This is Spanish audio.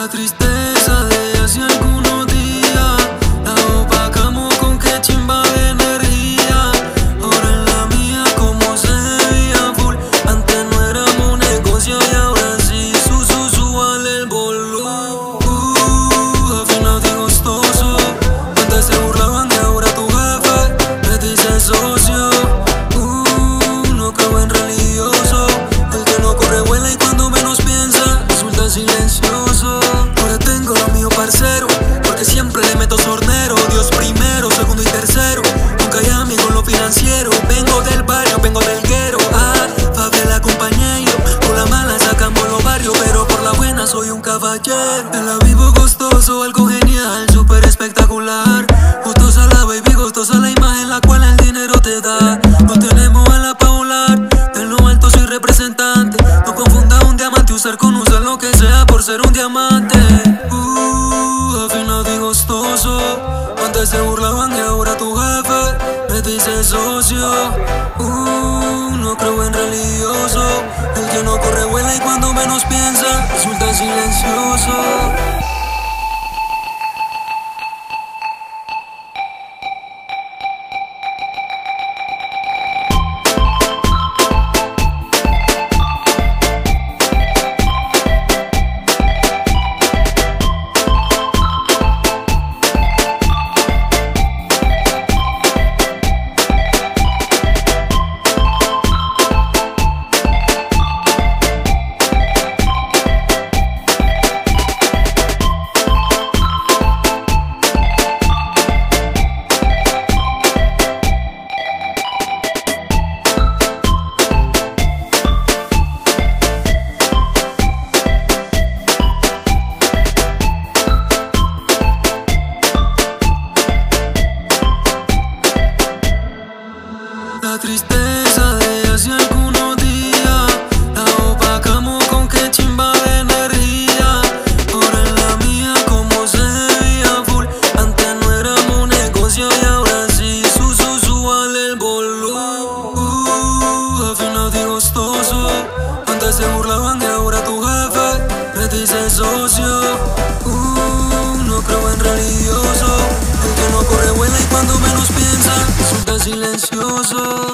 La tristeza de hace algunos días la opacamos con que chimba de energía. Ahora en la mía como se veía full. Antes no éramos un negocio y ahora sí. Súbale el volumen. Afinado y gustoso. Antes se burlaban y ahora tu jefe me dice socio. No creo en religioso. El que no corre vuela y cuando menos piensa resulta silencioso. Ahora tengo lo mío parcero, porque siempre le meto sornero. Dios primero, segundo y tercero. Nunca hay amigo en lo financiero. Vengo del barrio, vengo del guero. Favela acompañé yo. Por la mala sacamos los barrios, pero por la buena soy un caballero. Me la vivo gustoso, algo genial, súper espectacular. Gustosa la baby, gustosa la imagen la cual el dinero te da. No tenemos a la pa' volar, de lo alto soy representante. No confunda un diamante usar con usar lo que sea por ser un diamante. Afinado y gustoso. Antes se burlaban y ahora tu jefe me dice socio. No creo en religioso. El que no corre vuela y cuando menos piensa resulta silencioso. La tristeza de hace algunos días la opacamos con que chimba de energía. Ahora en la mía como se veía full. Antes no éramos un negocio y ahora sí. Súbale el volumen. Afinado y gustoso. Antes se burlaban y ahora tu jefe me dice socio. No creo en religioso. El que no corre vuela y cuando menos piensa resulta silencioso.